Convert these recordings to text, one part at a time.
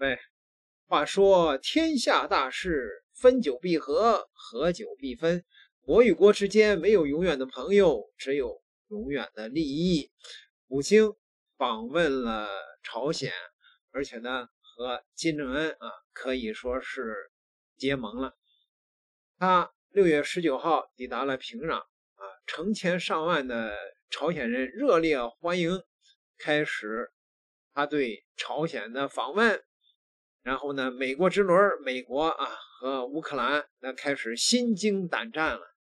喂，话说天下大事，分久必合，合久必分。国与国之间没有永远的朋友，只有永远的利益。普京访问了朝鲜，而且呢，和金正恩可以说是结盟了。他6月19号抵达了平壤成千上万的朝鲜人热烈欢迎，开始他对朝鲜的访问。然后呢，美国之轮，美国和乌克兰那开始心惊胆战了。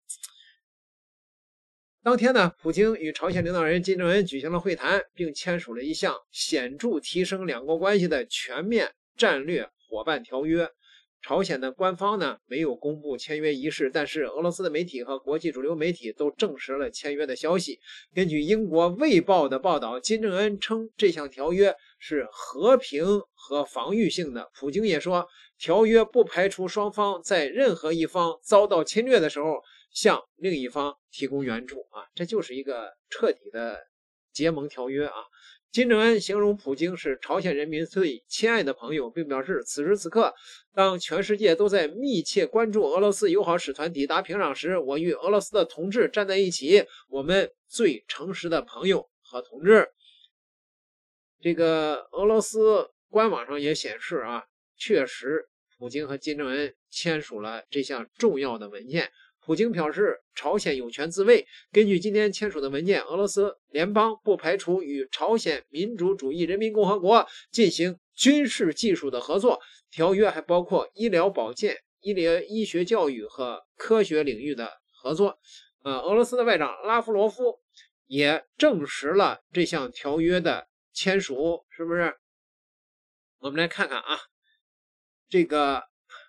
当天呢，普京与朝鲜领导人金正恩举行了会谈，并签署了一项显著提升两国关系的全面战略伙伴条约。朝鲜的官方呢没有公布签约仪式，但是俄罗斯的媒体和国际主流媒体都证实了签约的消息。根据英国《卫报》的报道，金正恩称这项条约是和平和防御性的。普京也说，条约不排除双方在任何一方遭到侵略的时候向另一方提供援助这就是一个彻底的结盟条约金正恩形容普京是朝鲜人民最亲爱的朋友，并表示此时此刻，当全世界都在密切关注俄罗斯友好使团抵达平壤时，我与俄罗斯的同志站在一起，我们最诚实的朋友和同志。这个俄罗斯官网上也显示确实普京和金正恩签署了这项重要的文件。普京表示，朝鲜有权自卫。根据今天签署的文件，俄罗斯联邦不排除与朝鲜民主主义人民共和国进行军事技术的合作。条约还包括医疗保健、医学教育和科学领域的合作。俄罗斯的外长拉夫罗夫也证实了这项条约的签署，是不是？我们来看看这个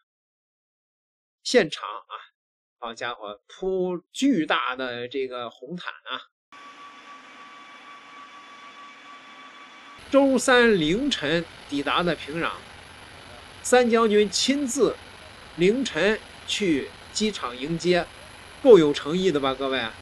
现场好家伙，铺巨大的这个红毯周三凌晨抵达的平壤，三将军亲自凌晨去机场迎接，够有诚意的吧，各位？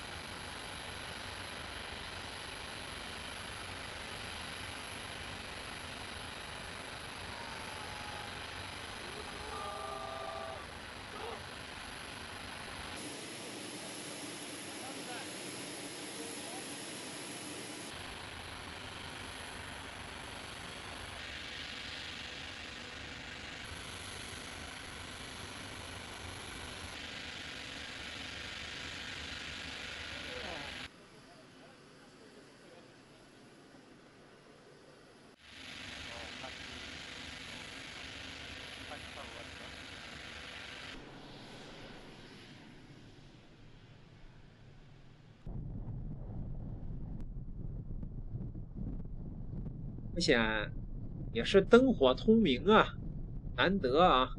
朝鲜也是灯火通明难得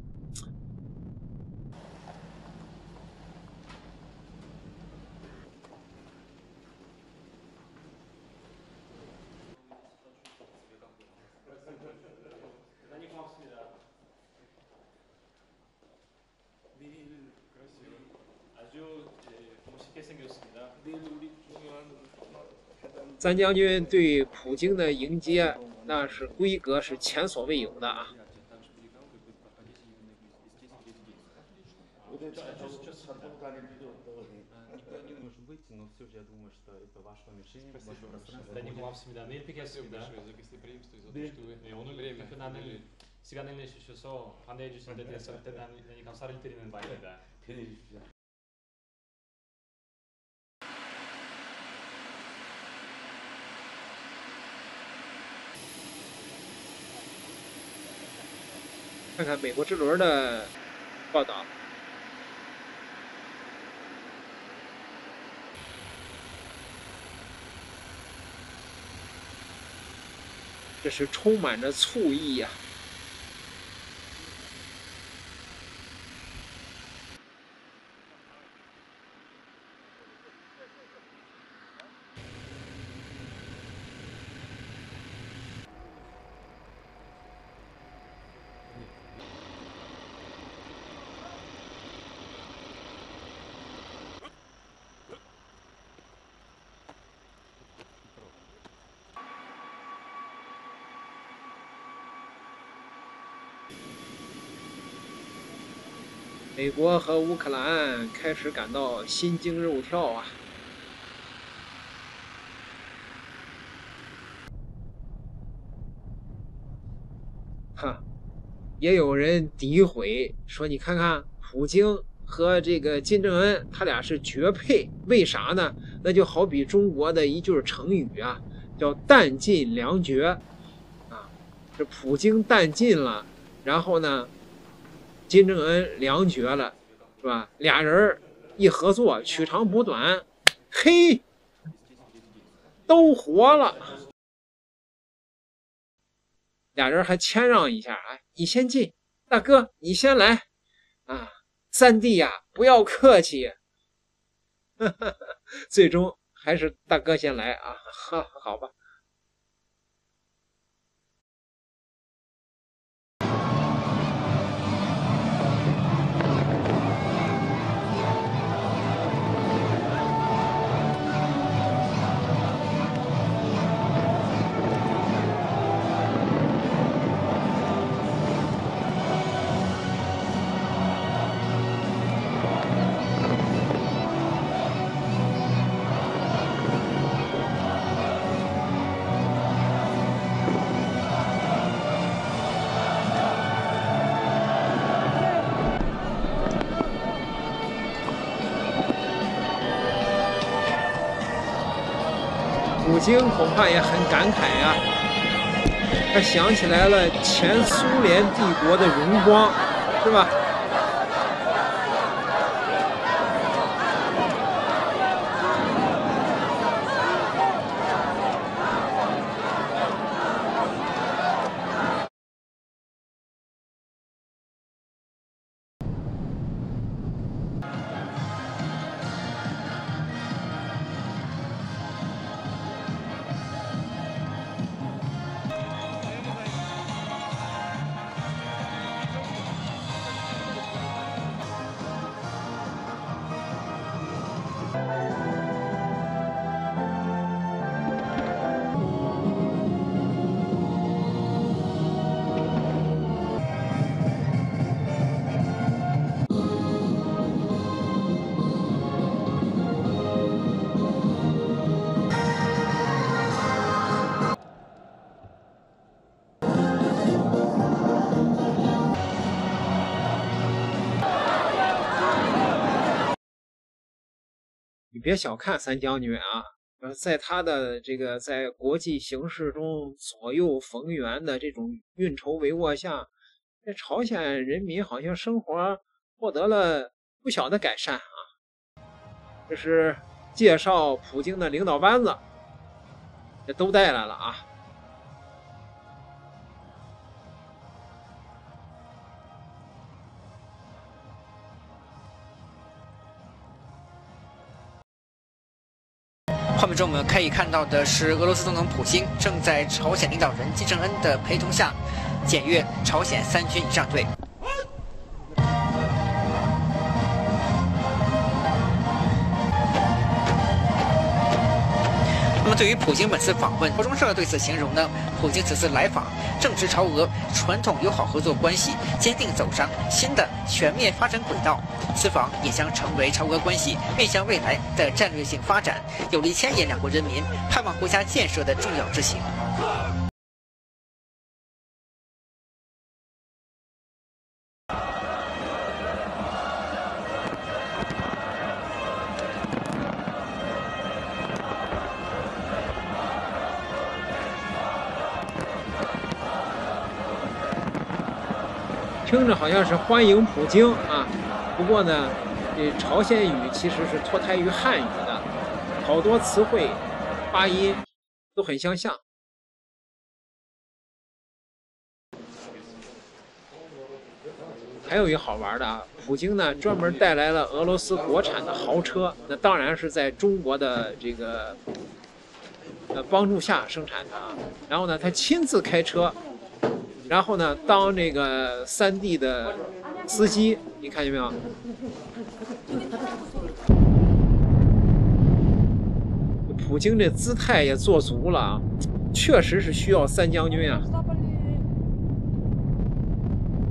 三将军对普京的迎接，那是规格是前所未有的 시간을 내주셔서 환대해 주신 데 대해서 대단히 감사를 드리는 바입니다. 看看美国之轮的报道。这是充满着醋意美国和乌克兰开始感到心惊肉跳啊！哈，也有人诋毁说，你看看普京和这个金正恩，他俩是绝配，为啥呢？那就好比中国的一句成语啊，叫弹尽粮绝啊，这普京弹尽了，然后呢，金正恩粮绝了，是吧？俩人一合作，取长补短，嘿，都活了。俩人还谦让一下，哎，你先进，大哥你先来啊，三弟呀，不要客气。最终还是大哥先来啊，好吧。普京恐怕也很感慨呀，他想起来了前苏联帝国的荣光，是吧？你别小看三将军啊，在他的这个在国际形势中左右逢源的这种运筹帷幄下，这朝鲜人民好像生活获得了不小的改善啊。这是介绍普京的领导班子，这都带来了啊。 画面中我们可以看到的是，俄罗斯总统普京正在朝鲜领导人金正恩的陪同下检阅朝鲜三军仪仗队。那么，对于普京本次访问，朝中社对此形容呢，普京此次来访正值朝俄传统友好合作关系坚定走上新的全面发展轨道。此访也将成为朝俄关系面向未来的战略性发展，有力牵引两国人民盼望国家建设的重要之行。 听着好像是欢迎普京啊，不过呢，这朝鲜语其实是脱胎于汉语的，好多词汇、发音都很相像。还有一个好玩的啊，普京呢专门带来了俄罗斯国产的豪车，那当然是在中国的这个帮助下生产的啊。然后呢，他亲自开车。然后呢，当这个三弟的司机，你看见没有？普京这姿态也做足了啊，确实是需要三将军啊。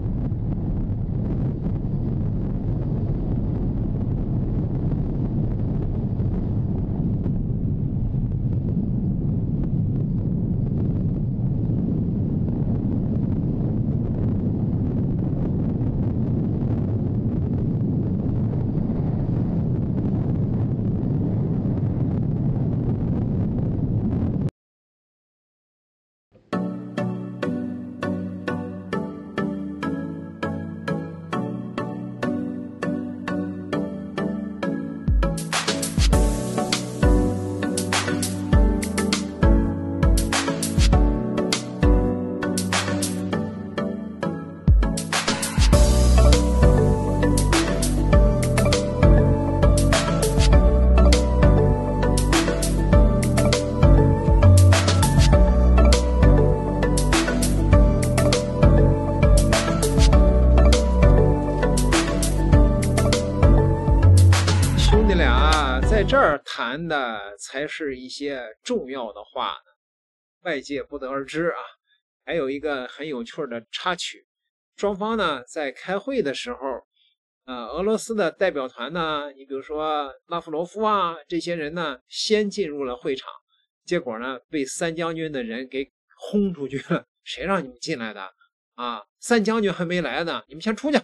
儿谈的才是一些重要的话呢，外界不得而知啊。还有一个很有趣的插曲，双方呢在开会的时候，俄罗斯的代表团呢，你比如说拉夫罗夫啊这些人呢，先进入了会场，结果呢被三将军的人给轰出去了。谁让你们进来的啊？三将军还没来呢，你们先出去。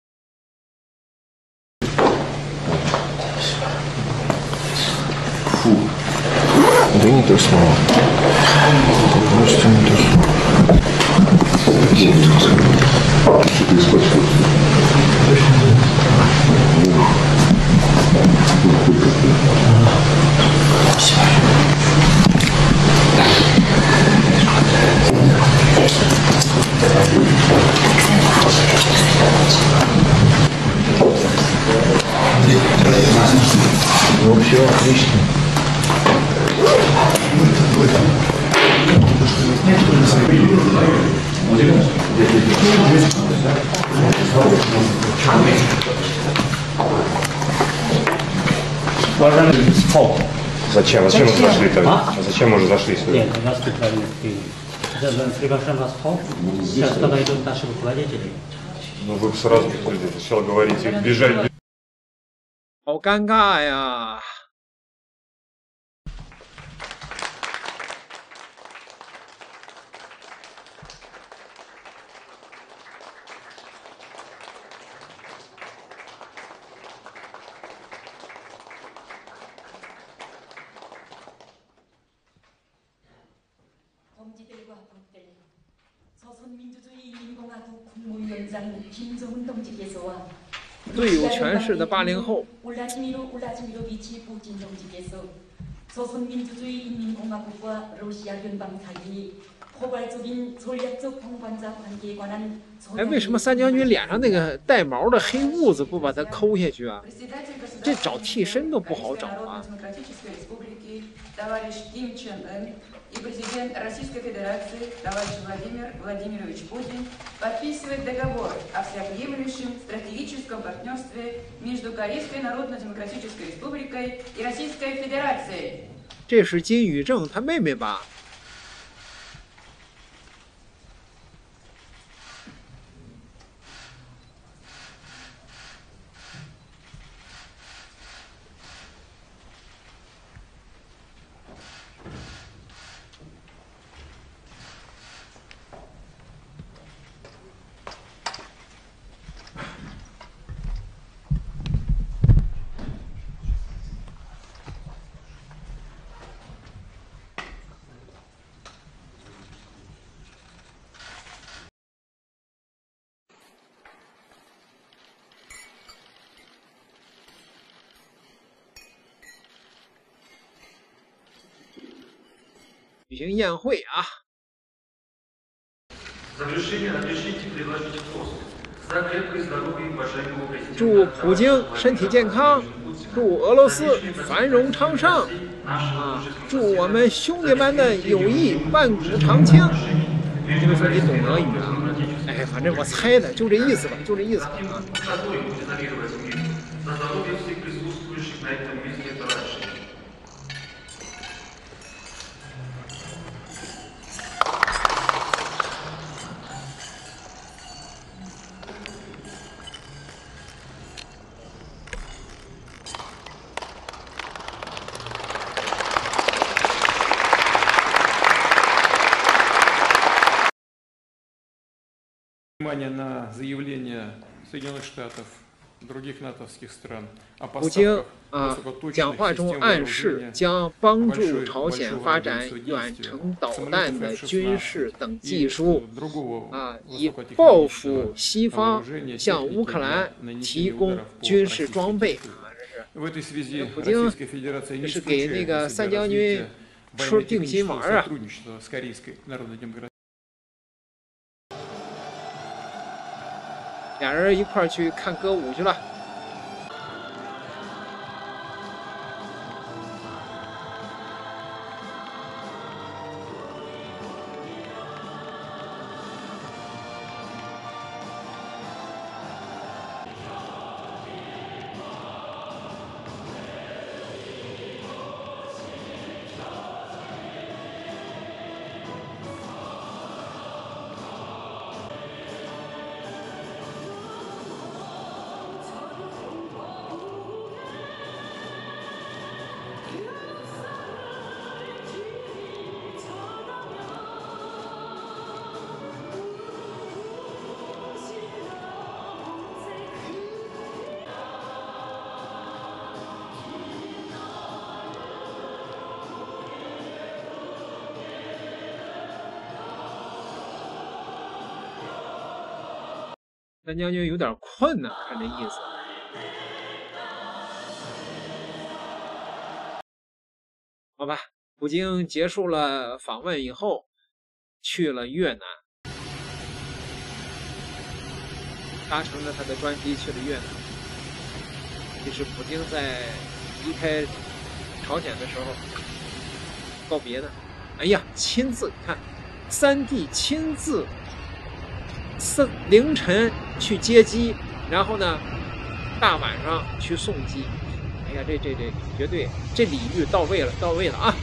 Да не то слово. Это просто не то слово. Ну, все отлично. Зачем? Зачем мы зашли тогда? Зачем мы уже зашли сюда? Нет, нас правильно приняли. Приглашаем вас в холл. Сейчас подойдут наши руководители. Ну вы сразу сначала говорите, бежать. 好尴尬呀！最有权势的80后。 哎，为什么三将军脸上那个带毛的黑痦子不把它抠下去啊？这找替身都不好找啊！ И президент Российской Федерации товарищ Владимир Владимирович Путин подписывает договор о всеобъемлющем стратегическом партнерстве между Корейской Народно-Демократической Республикой и Российской Федерацией. 这是金宇正他妹妹吧？ 举行宴会啊！祝普京身体健康，祝俄罗斯繁荣昌盛啊！祝我们兄弟们的友谊万古长青。你们说你懂俄语啊？哎，反正我猜的，就这意思吧，就这意思吧啊。 Внимание на заявление Соединенных Штатов, других натовских стран о 普京 поставках 讲话 высокоточных 中 систем 暗示 вооружения, 将帮助朝鲜发展远程导弹的军事等技术，以报复西方向乌克兰提供军事装备。普京这是给那个三将军吃定心丸啊！ 俩人一块儿去看歌舞去了。 三将军有点困呢，看这意思。好吧，普京结束了访问以后，去了越南，搭乘着他的专机去了越南。这是普京在离开朝鲜的时候告别的。哎呀，亲自看，3弟亲自凌晨去接机，然后呢，大晚上去送机。哎呀，这绝对，这礼遇到位了啊！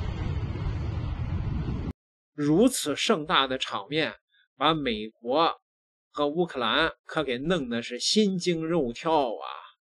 如此盛大的场面，把美国和乌克兰可给弄得是心惊肉跳啊！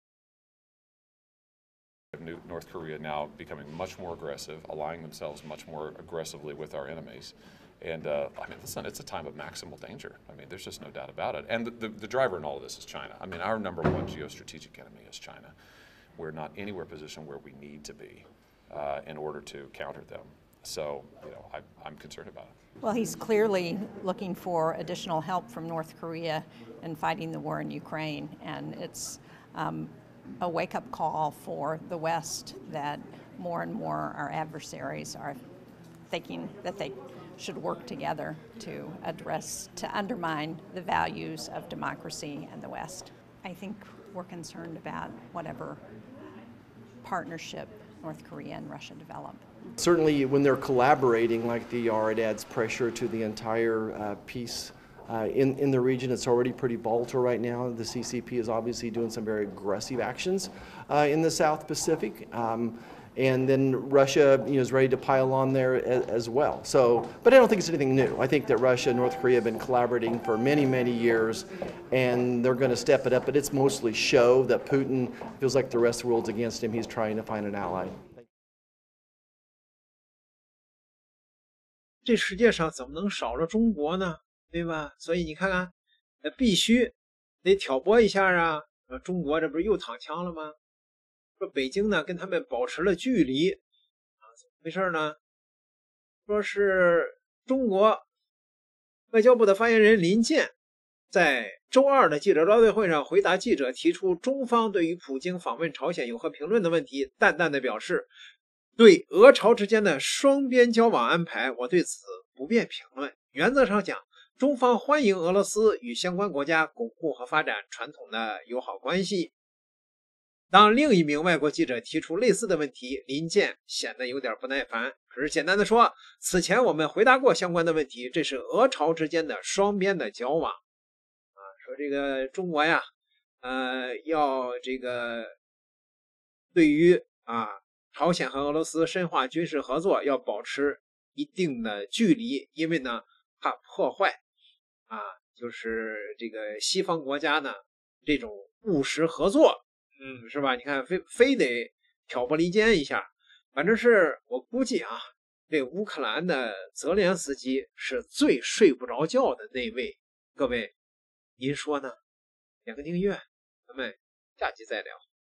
North Korea now becoming much more aggressive, allying themselves much more aggressively with our enemies. And I mean, listen, it's a time of maximal danger. I mean, there's just no doubt about it. And the driver in all of this is China. I mean, our number one geostrategic enemy is China. We're not anywhere positioned where we need to be in order to counter them. So, you know, I'm concerned about it. Well, he's clearly looking for additional help from North Korea in fighting the war in Ukraine. And it's a wake-up call for the West that more and more our adversaries are thinking that they should work together to undermine the values of democracy in the West. I think we're concerned about whatever partnership North Korea and Russia develop. Certainly when they're collaborating like they are, it adds pressure to the entire peace in the region. It's already pretty volatile right now. The CCP is obviously doing some very aggressive actions in the South Pacific. And then Russia, is ready to pile on there as well. So, but I don't think it's anything new. I think that Russia and North Korea have been collaborating for many, many years, and they're going to step it up. But it's mostly show that Putin feels like the rest of the world's against him. He's trying to find an ally. 这世界上怎么能少了中国呢？对吧？所以你看看，必须得挑拨一下啊！中国这不是又躺枪了吗？说北京呢跟他们保持了距离啊，怎么回事呢？说是中国外交部的发言人林健在周二的记者招待会上回答记者提出中方对于普京访问朝鲜有何评论的问题，淡淡的表示，对俄朝之间的双边交往安排，我对此不便评论。原则上讲，中方欢迎俄罗斯与相关国家巩固和发展传统的友好关系。当另一名外国记者提出类似的问题，林健显得有点不耐烦，可是简单的说，此前我们回答过相关的问题，这是俄朝之间的双边的交往啊，说这个中国呀，要这个对于朝鲜和俄罗斯深化军事合作要保持一定的距离，因为呢怕破坏就是这个西方国家呢这种务实合作。是吧？你看，非得挑拨离间一下，反正是我估计这乌克兰的泽连斯基是最睡不着觉的那位。各位，您说呢？点个订阅，咱们下期再聊。